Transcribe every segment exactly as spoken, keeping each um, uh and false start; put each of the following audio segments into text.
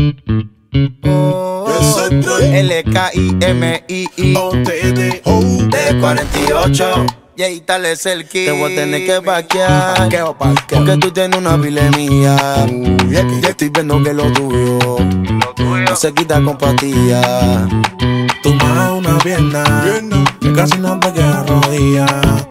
L K I M I I T cuarenta y ocho. Y ahí tal es el kit. Te voy a tener que vaquear, porque tú tienes una pile mía. Y estoy viendo que lo tuyo no se quita con pastillas. Tú más una pierna que casi no te queda rodilla.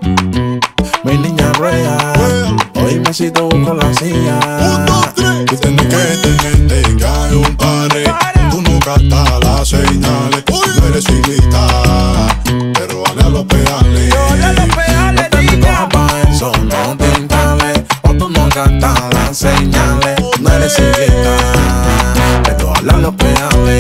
Mi niña rueda, hoy me cito con la silla. Tú tienes que tenerte que hay un pare. Tú no captas las señales. No eres ciclista, pero vale a los pedales. No te cojas pa' eso, no te instales. O tú no captas las señales. No eres ciclista, pero vale a los pedales.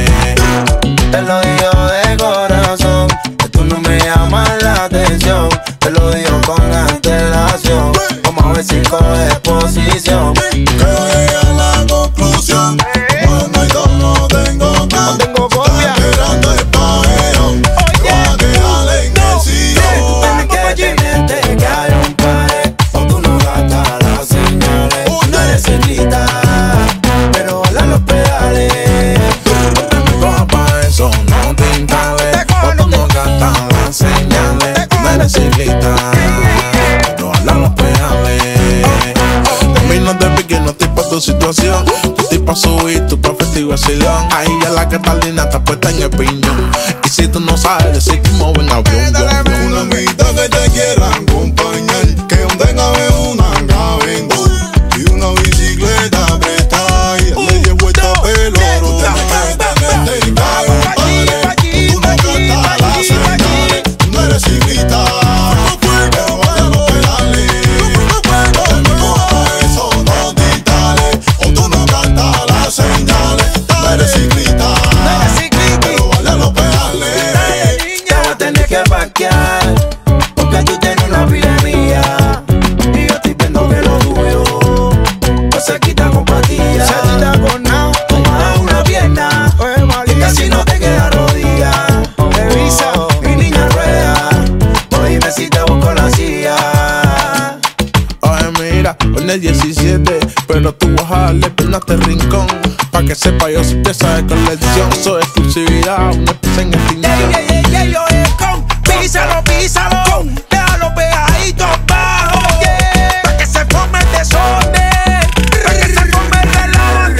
Te lo digo de corazón, que tú no me llamas la atención. Te lo digo con antelación, vamos a ver si coges posición. Que llegue a la conclusión, como no hay dos, no tengo plan. No tengo copia. Estás esperando el pabellón, te vas a quedar en el sillón. Tienes que tenerte que hay un pared, o tú no gastas las señales. No eres ciclista, pero vale los pedales. No te cojas pa' eso, no te instales. O tú no gastas las señales. No eres ciclista, pero vale los pedales. No te piques, no estoy pa' tu situación. Tú estoy pa' subir, tú pa' festivación. Ahí ya la Catalina está puesta en el piñón. Y si tú no sabes decir cómo ven avión, Una amiguita que te quiera acompañar, que donde cabe una cabengo y una bicicleta prestada. Y le llevo esta pelota. Tú tienes que tenerte que hay un padre. Tú no cantas las señales. Tú no eres ciclista, pero vale a los pedales. No te cojas eso, no te instales. O tú no cantas las señales. No eres ciclista, pero vale a los pedales. Te voy a tener que vaquear, porque tú tienes una pila mía. Y yo estoy viendo que lo tuyo no se quita con pastillas. Se quita con nada, toma una pierna y casi no te queda rodilla. Revisa, mi niña rueda, hoy me si te busco la silla. Oye, mira, hoy no es diecisiete, pero tú vas a darle pena a este rincón. Pa' que sepa, yo soy pieza de colección. Eso es exclusividad, una pieza en extinción. Ey, ey, ey, ey, yo es con, písalo, písalo, déjalo pegadito abajo, yeah. Pa' que se forme el desorden, pa' que se forme el relajo.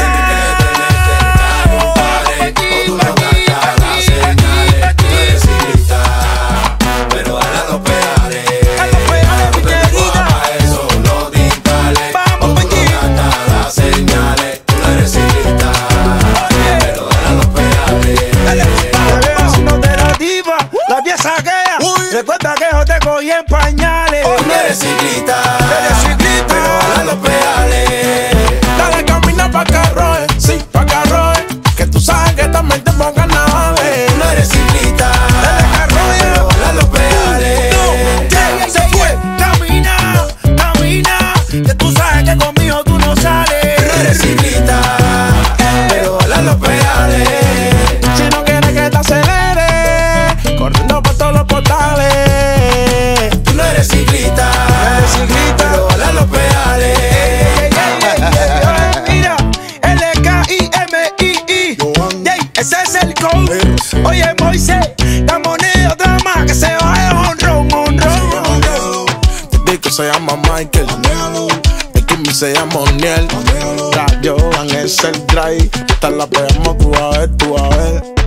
Tú no gastas las señales, tú eres ciclista, pero dale a los pedales. A los pedales, No te muñequita. cojas pa' eso, no te instales. Vamos, O tú no muñequita. gastas las señales, tú no eres ciclista, pero dale a los pedales. Si no te la diva, la pieza queda. Recuerda que yo te cogí en pañales. No eres ciclista, Eres ciclista, pero dale a los pedales. Dale, camina pa' Carroe, sí, pa' Carroe. Que tú sabes que también te pongan nave. No eres ciclista, dale carroña. pero dale a los pedales. No, se fue, camina, camina. Que tú sabes que conmigo tú no sales. No eres ciclista, pero dale a los pedales. Si no quieres que te acelere, corriendo por todos los portales. Tú no eres ciclista, Eres ciclista, pero dale a los pedales. Ey, ey, ey, ey, mira, L K I M I I. Ey, ese es el code. Oye, Moisés, la moneda otra más que se vaya un ron, un ron, un ron. Tu disco se llama Michael, el Kimi se llama Oniel. Radio Van es el drive, esta la pegamos tú a ver, tú a ver.